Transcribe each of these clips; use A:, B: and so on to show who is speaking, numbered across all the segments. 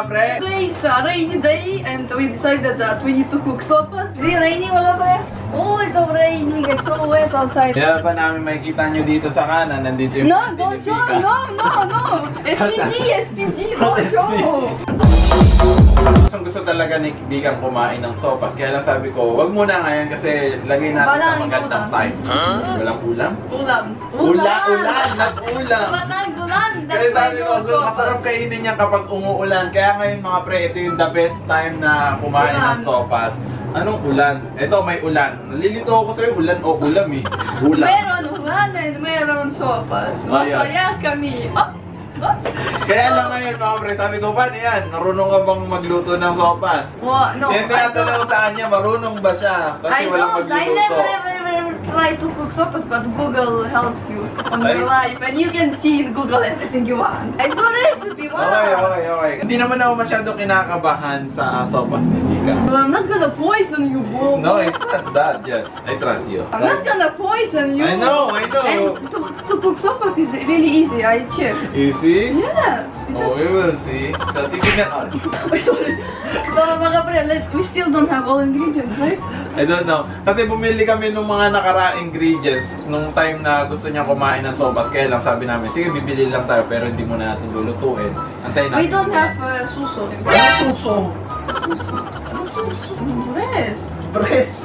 A: pre?
B: Today it's a rainy day and we decided that we need to cook sopas. Is it raining mga pre? Oh, it's so raining. It's so wet outside.
A: Kaya ba namin makikita nyo dito sa kanan? Nandito yung
B: No, don't show! No! SPG! Don't show!
A: Gusto talaga ni Bikang kumain ng sopas. Kaya lang sabi ko, wag muna ngayon kasi lagay natin sa magandang time. Walang ulam?
B: Ulam!
A: Not ulam!
B: Ulan!
A: Kaya sabi ko, masarap kainin niya kapag umuulan. Kaya ngayon mga pre, ito yung the best time na kumain ng sopas. Anong ulan? Ito, may ulan. Nalilito ako sa'yo, ulan o ulam eh. Ulam.
B: Meron ulan and meron sopas. Masaya kami.
A: Kaya lang ngayon mga pre, sabi ko, paano yan? Marunong ka bang magluto ng sopas?
B: No,
A: Yan tinatanong sa kanya, marunong ba siya? Kasi walang magluto.
B: I never try to cook sopas, but Google helps you on your life. And you can see in Google everything you want. I saw recipe,
A: Okay. Hindi naman ako masyado kinakabahan sa sopas ni Bika.
B: I'm not gonna poison you, bro.
A: No, it's not that. Yes, I trust you.
B: I'm not gonna poison you.
A: I know.
B: And to cook sopas is really easy, I check.
A: Easy?
B: Yes.
A: We will see. Tatigin na.
B: Sorry. So mga pre, we still don't have all ingredients, right?
A: I don't know. Kasi bumili kami ng mga ingredients nung time na gusto niya kumain ng sopas. Kaya lang sabi namin, sige bibili lang tayo pero hindi mo na natin lulutuin. Antayin natin.
B: We don't have suso.
A: Suso?
B: Suso? Breast.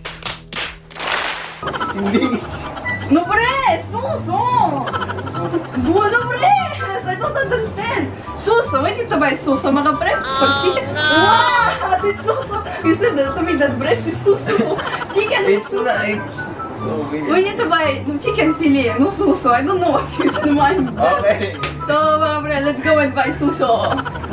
A: Hindi.
B: No breast! Suso! No breast! I don't understand. Suso, we need to buy suso mga pre. For chicken. Wow! It's suso. You said that to me that breast is suso. Chicken is suso.
A: It's so weird.
B: We need to buy chicken fillet, no suso. I don't know what you should mind.
A: Okay.
B: So mga pre, let's go and buy suso.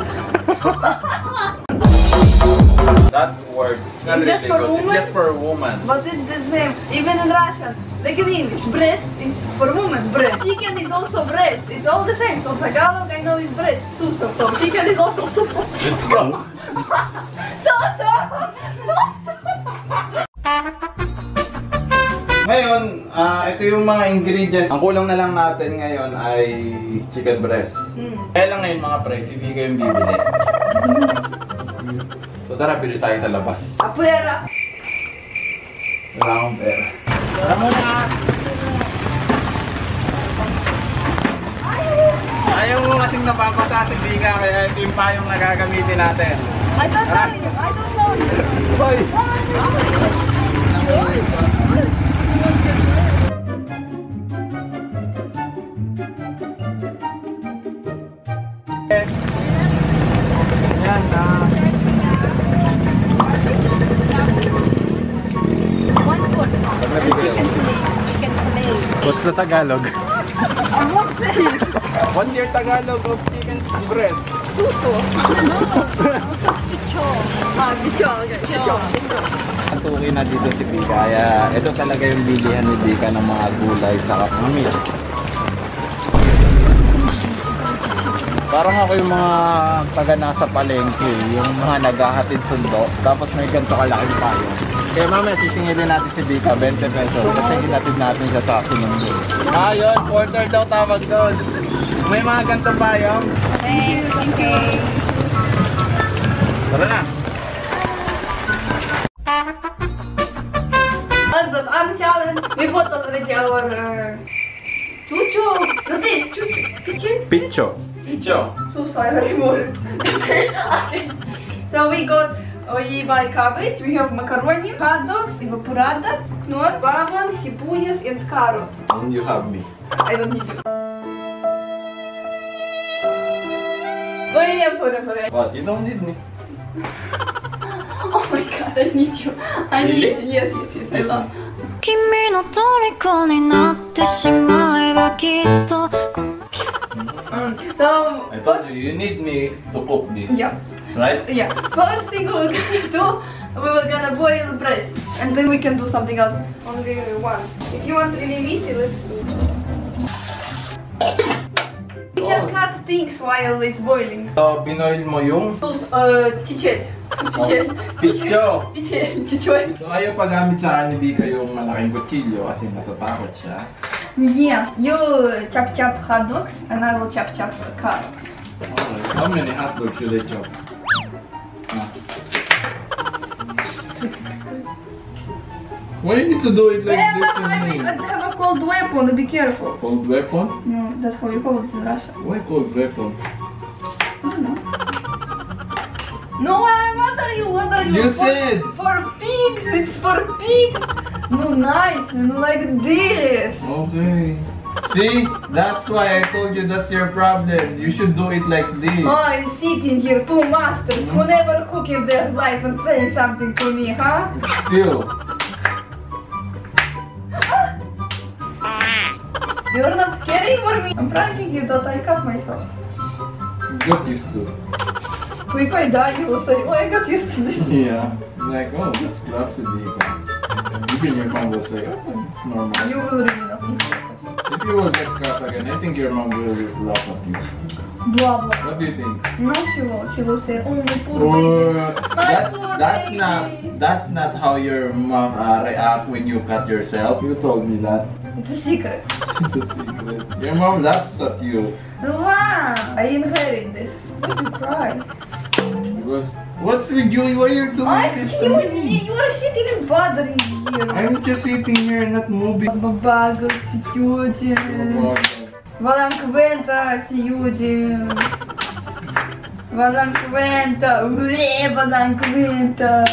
A: That word, it's not
B: It's just
A: really
B: for
A: good. It's
B: woman?
A: just for a woman.
B: But it's the same. Even in Russian, like in English, breast is for woman, breast. Chicken is also breast. It's all the same. So Tagalog, I know is breast, suso. So chicken is also suso.
A: Let's go.
B: Suso!
A: Ngayon, ito yung mga ingredients. Ang kulang na lang natin ngayon ay chicken breast. Kaya lang ngayon mga pre, si Vika yung bibili. So tara, bili tayo sa labas.
B: Apera!
A: Wala akong pera. Tara muna! Ayaw mo kasing napapasa si Vika, kaya ito yung payong na gagamitin natin.
B: I don't know you! I don't know you!
A: Bye! What's the Tagalog?
B: I won't say it!
A: What's your Tagalog of chicken breast?
B: Suso! No! Picho! Picho! Okay, picho!
A: Masuki na dito si Bika, kaya ito talaga yung bilihan ni Bika ng mga gulay sa kapamilya. Parang ako yung mga taga nasa palengke, yung mga naghahatid sundo, tapos may ganito kalaking payong. Kaya mamaya sisingilin natin si Bika, 20 pesos, kasi hinatid natin siya sa sinundo. Yun, quarter daw tawag doon. May mga ganito payong.
B: Thanks, okay.
A: Tara na!
B: What's that? Our challenge. We bought already our chucho. No, this chucho. Picho.
A: Picho. Picho.
B: So sorry anymore. So we buy cabbage. We have macaroni, hot dogs, evaporada, knorr, bawang, sibuyas, and carrot.
A: And you have me.
B: I don't need you. Wait, I'm sorry.
A: What? You don't need me.
B: Oh my god, I need you. I need you. Yes, I love.
C: 君の虜になってしまえばきっと
B: So,
A: I told you need me to cook this.
B: Yeah.
A: Right?
B: Yeah. First thing we're gonna do, we were gonna boil breast, and then we can do something else. Only one. If you want really meaty, let's do it. We can cut things while it's boiling.
A: So, binoil mo yung
B: Chichel.
A: picho.
B: Chichel.
A: So, ayaw paggamit sa akin ni Bika yung malaking kutsilyo kasi natatakot siya.
B: Yeah. You chop hot dogs, and I will chop carrots.
A: Okay. How many hot dogs should I chop? Why you need to do it like this to
B: I
A: me?
B: have a cold weapon, be careful.
A: Cold weapon?
B: No, that's how you call it in Russia.
A: Why cold weapon?
B: I don't know. No, what are you? What are you?
A: You said!
B: For pigs! It's for pigs! No, nice, no, like this.
A: Okay. See? That's why I told you that's your problem. You should do it like this.
B: Oh, I'm sitting here, two masters who never cook in their life and saying something to me, huh?
A: Still.
B: You're not caring for me. I'm pranking you that I cut myself.
A: Get used to it.
B: So if I die, you will say, oh, I got used to this.
A: Yeah. Like, oh, that's Rhapsody. Even your mom will say, oh, it's normal.
B: You will really not need focus.
A: If you will get cut again, I think your mom will laugh at you.
B: Blah blah.
A: What do you think?
B: No, she won't. She will say, oh, my poor
A: Oh,
B: baby. My poor baby.
A: that's not how your mom react when you cut yourself. You told me that.
B: It's a secret.
A: It's a secret. Your mom laughs at you
B: Wow, I inherit this. Why do you cry?
A: because what's with you? Why you're doing
B: Oh,
A: this
B: excuse
A: to
B: me. You are sitting and bothering here.
A: I'm just sitting here and not moving.
B: Babago si Yujin. Walang kwenta si Yujin. Walang kwenta. Walang kwenta.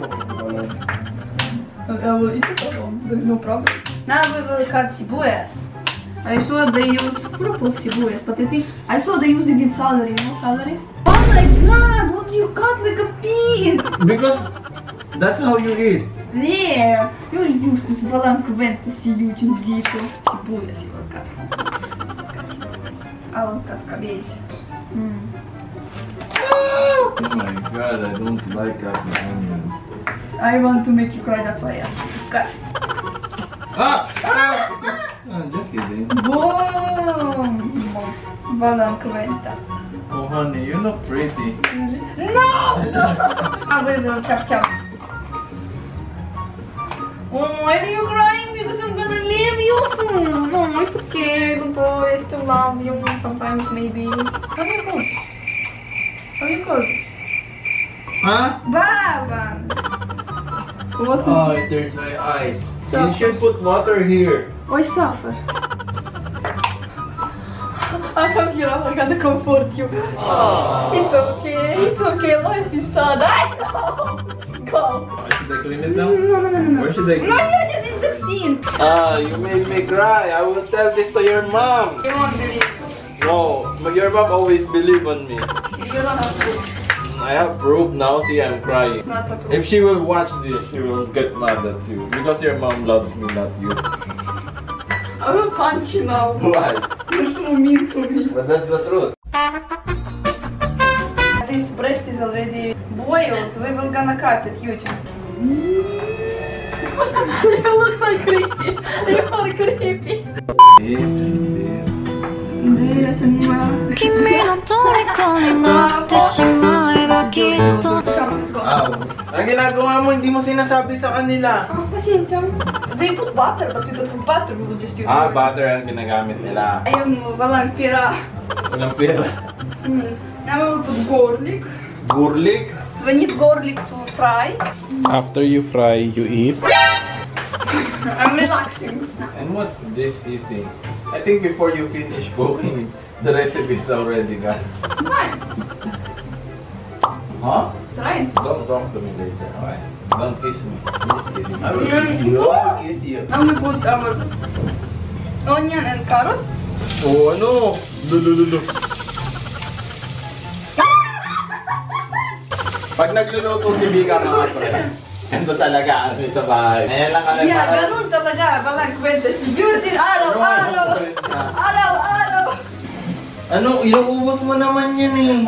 B: I will eat it alone. There's no problem. Now we will cut sibuyas. I saw they use purple sibuyas, but I saw they use it in celery, you know celery? Oh my god, what do you cut like a pig?
A: Because that's how you eat.
B: Yeah, you're useless. Walang kwenta si Yujin dito. Sibuyas you will cut. Cut sibuyas. I will cut cabbage.
A: Oh my god, I don't like cutting onion.
B: I want to make you cry, that's why I asked you to cut.
A: Just kidding.
B: Boom! Walang kwenta.
A: Oh honey, you look pretty.
B: No! I will chop chop. Oh, why are you crying? Because I'm gonna leave you soon. No, it's okay. Don't worry. I still love you. Sometimes maybe. How do you call this? How do you call this?
A: Huh?
B: Baban. What?
A: Oh, it hurts my eyes.
B: So-
A: You should put water here.
B: I suffer. I come here. I'm gonna comfort you. It's okay. It's okay. Life is sad. I know. Go.
A: Should I clean it now?
B: No.
A: Where should I
B: No, you're in the scene.
A: You made me cry. I will tell this to your mom.
B: You won't believe.
A: No, but your mom always believe on me.
B: You don't have to.
A: I have proof now. See, I'm crying.
B: It's not a proof.
A: If she will watch this, she will get mad at you because your mom loves me, not you.
B: I will punch you now.
A: Why?
B: You're so mean to me.
A: But that's the truth.
B: This breast is already boiled. We will gonna cut it, YouTube. You look like creepy. You are creepy. Yes,
C: 君の虜になってしまえばきっと
A: Ang ginagawa mo, hindi mo sinasabi sa kanila.
B: Pasensya. They put butter, but we don't have butter. We will just use oil.
A: Butter ang ginagamit nila.
B: Ayun mo, walang pira.
A: Walang pera.
B: Now we will put garlic.
A: Garlic.
B: We need garlic to fry.
A: After you fry, you eat.
B: I'm relaxing.
A: And what's this eating? I think before you finish cooking, the recipe is already gone.
B: Fine.
A: Huh?
B: Try.
A: Don't talk to me later, alright? Don't kiss me. I'm just kidding. I will kiss you. I will kiss you.
B: Now we put our onion and carrot.
A: Oh, ano? Lulululo. Pag nagluluto si Bika mga friend, ito talaga ano sa bahay. Ayan lang kami
B: Yeah, ganun talaga. Walang kwenta si Eugene. Araw-araw. Araw-araw.
A: Ano? Inuubos mo naman yan eh.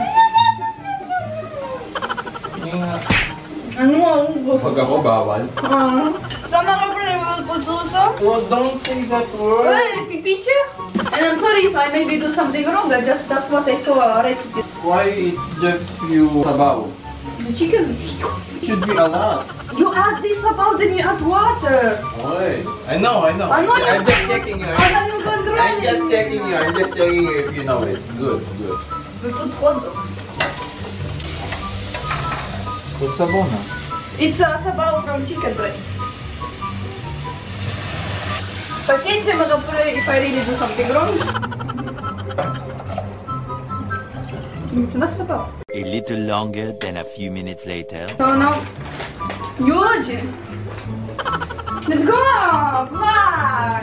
B: Ano ang ubos?
A: Pag ako bawal.
B: Sama ka pa rin put suso?
A: Well, don't say that word.
B: Hey, pipiche? And I'm sorry if I maybe do something wrong. That's what I saw a recipe.
A: Why it's just few sabaw?
B: The chicken.
A: Should be a lot.
B: You add this about then you add water.
A: Oy. I know.
B: Ano
A: I'm just checking you.
B: Ano yung control?
A: I'm just checking you if you know it. Good.
B: We put hot dogs.
A: Put sabaw na.
B: It's sabaw from chicken breast. Pasensya mga pre, if I really do something wrong. It's enough sabaw.
D: A little longer than a few minutes later.
B: So now, Eugene, let's go! Fly!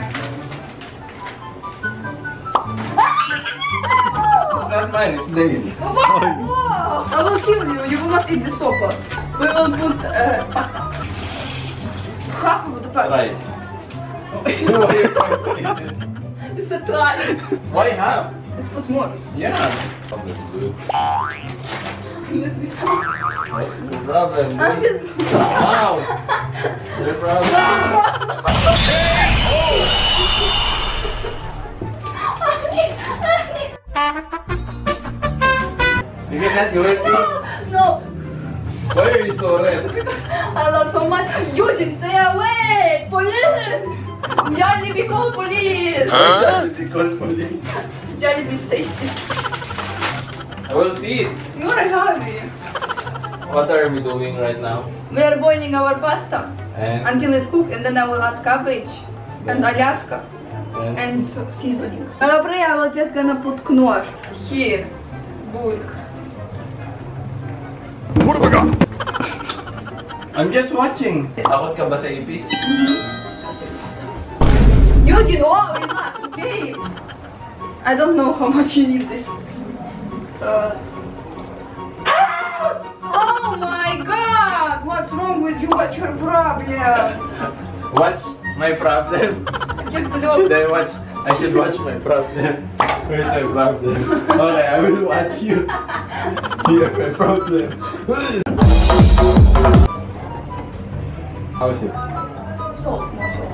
A: It's not mine, it's Dane.
B: Wow! I will kill you. You must eat the sopas. We will put pasta. Half of the pasta.
A: Right. Why are you pointing?
B: It's a try.
A: Why half?
B: Let's put more.
A: Yeah. What's the problem?
B: I'm just.
A: Wow! The problem. You get that? You ready?
B: No,
A: Why are you so red?
B: I love so much. Eugene, stay away! Police! Jollibee, call police!
A: They call police.
B: Jollibee is tasty.
A: I will see it.
B: You're a hobby.
A: What are we doing right now?
B: We are boiling our pasta
A: And
B: until it's cooked, and then I will add cabbage and Alaska
A: then
B: and seasonings. Probably I will just gonna put knorr here. Bulk.
A: I'm just watching. Takot ka ba sa ipis?
B: Eugene, oh, relax, okay? I don't know how much you need this. But... Oh my god! What's wrong with you? What's your problem?
A: Watch my problem. Should I watch? I should watch my problem. Where's my problem? Okay, I will watch you. Here, my problem. How is it?
B: Salt, more salt.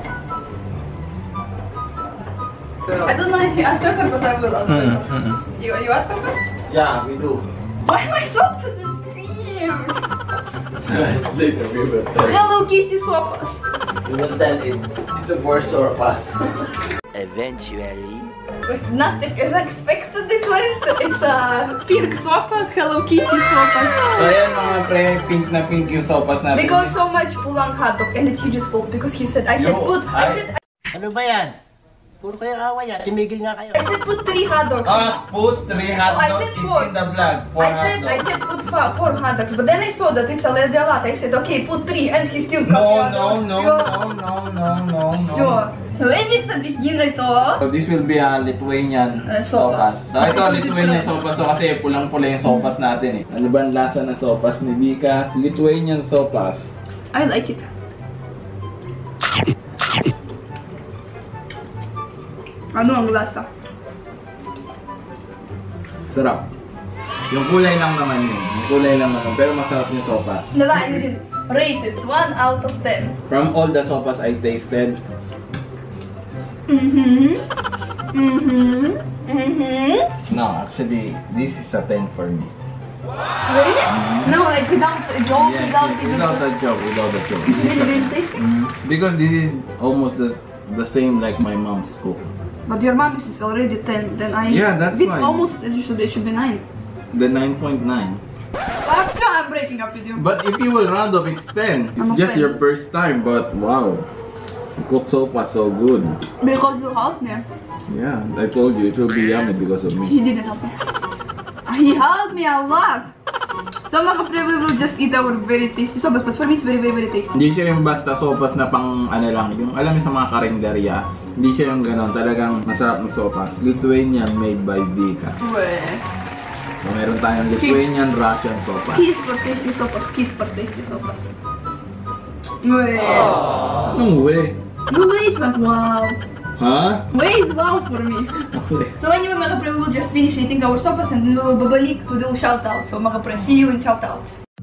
B: I don't know if you add pepper, but I will add pepper. You add pepper?
A: Yeah, we do.
B: Why my sopas is cream?
A: Later we will tell.
B: Hello Kitty sopas.
A: We will tell him. It's a worse or pass.
D: Eventually.
B: But nothing as expected it went. It's pink sopas, Hello Kitty sopas.
A: So ayan mga pre, pink na pink yung sopas natin.
B: Because so much pulang hotdog and it's Yuji's fault because he said, I said
E: Ano ba yan? Puro kayo away yan. Tumigil nga kayo.
B: I said put 3 hotdogs.
A: Put 3 hot
B: I
A: dogs.
B: said
A: It's
B: four.
A: in the vlog. 4
B: I said put 4 hot dogs, but then I saw that it's already a lot. I said, okay, put 3, and he still cut
A: No.
B: Sure. So, ibig sabihin ito,
A: So this will be a Lithuanian
B: sopas.
A: So ito
B: Because
A: Lithuanian
B: it's
A: sopas. So kasi pulang-pula yung sopas natin eh. Ano ba ang lasa ng sopas ni Vika? Lithuanian sopas.
B: I like it. Ano ang lasa?
A: Sarap. Yung kulay lang naman yun. Yung kulay lang naman. Pero masarap yung sopas.
B: Diba, Eugene? Rated 1 out of 10.
A: From all the sopas I tasted, no, actually, this is a 10 for me.
B: Really? No, like without a joke, without even...
A: without a joke, without a joke.
B: It's really, really tasty.
A: Because this is almost the same like my mom's cook.
B: But your mom is already 10, then I...
A: Yeah, that's
B: It's
A: why.
B: almost, it should be 9.
A: The 9.9.
B: Actually, I'm breaking up with you.
A: But if you will round up, it's 10. It's
B: I'm
A: just
B: okay.
A: your first time, but wow. You cook sopa so good.
B: Because you helped me.
A: Yeah, I told you it will be yummy because of me.
B: He didn't help me. He helped me a lot. So mga pre, we will just eat our very tasty sopas, but for me it's very, very, very tasty.
A: Hindi siya yung basta sopas na pang ano lang, yung alam mo sa mga karinderya, hindi siya yung ganon, talagang masarap ng sopas. Lithuanian made by Vika.
B: Weh.
A: So meron tayong Lithuanian Russian sopas.
B: Kiss for tasty sopas, kiss for tasty sopas. Weh.
A: Anong way?
B: No way, it's not wow.
A: Ha?
B: Way is wow for me.
A: Okay.
B: So anyway mga pre, we will just finish eating our sopas and we will babalik to do shoutout. So mga pre, see you in shoutout.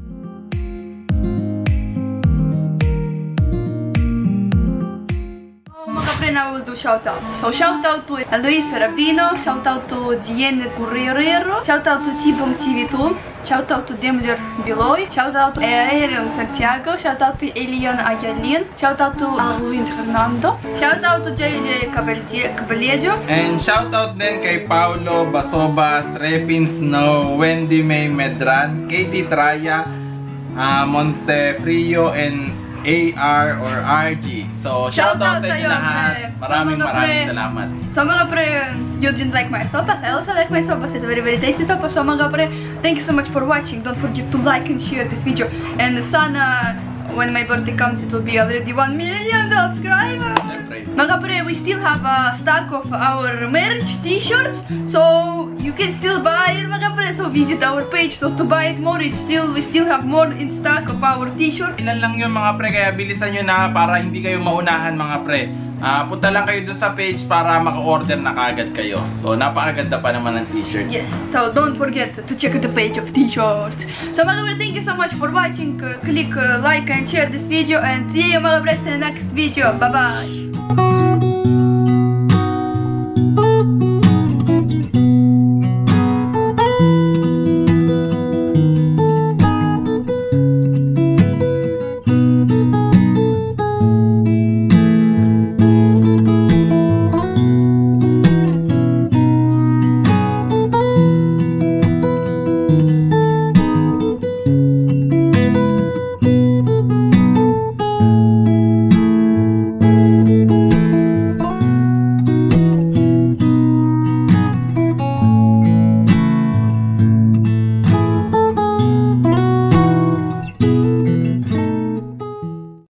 B: Mga pre, now we will do shoutout. So shoutout to Luis Rabino, shoutout to Diene Guerrero, shoutout to Tibong TV2, shoutout to Demler Beloy, shoutout to Ariel Santiago, shoutout to Elion Ayalin, shoutout to Alvin Fernando, shoutout to JJ Caballero,
A: And shoutout din kay Paulo Basobas, Refin Snow, Wendy May Medran, Katie Traya, Montefrio and AR or RG. So, shoutout sa inyo
B: sa'yo,
A: lahat.
B: pre.
A: Maraming
B: Sa mga pre.
A: salamat.
B: So mga pre, you didn't like my sopas. I also like my sopas. It's very tasty sopas. So mga pre, thank you so much for watching. Don't forget to like and share this video. And sana, when my birthday comes, it will be already 1 million subscribers. Mga pre, we still have a stock of our merch t-shirts. So you can still buy it, mga pre. So visit our page. So to buy it more, we still have more in stock of our t-shirt.
A: Ilan lang yun mga pre, kaya bilisan nyo na para hindi kayo maunahan mga pre. Punta lang kayo dun sa page para maka-order na kagad kayo. So napakaganda pa naman ng t-shirt.
B: Yes, so don't forget to check the page of t-shirts. So mga pre, thank you so much for watching. Click like and share this video and see you mga pre in the next video. Bye bye.